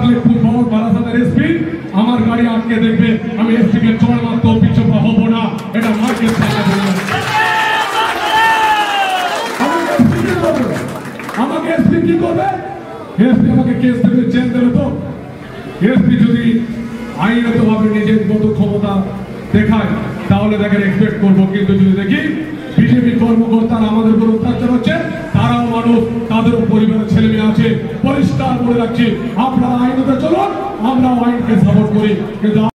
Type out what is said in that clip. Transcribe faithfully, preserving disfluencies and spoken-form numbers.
মালিকপুর মোহাম্মদ বারাসাতের এসপি আমার গাড়ি আটকে দেখবে, আমি এসপি কে চড় মারতে পিছু হবো না, এটা মার্কেট আমাকে এসপি কি করবে? এসপি আমাকে কেস দেবে, জেল দেবে। তো এসপি যদি আইনত ভাবে নিজের মতো ক্ষমতা দেখায় তাহলে দেখেন এক্সপেক্ট করবো, কিন্তু যদি দেখি বিজেপি কর্মকর্তারা আমাদের উপর অত্যাচার হচ্ছে, তারাও মানুষ, তাদেরও পরিবারের ছেলে মেয়ে আছে, পরিষ্কার করে রাখছি আপনারা আইনতে চলুন, আমরাও আইনকে সাপোর্ট করি। কিন্তু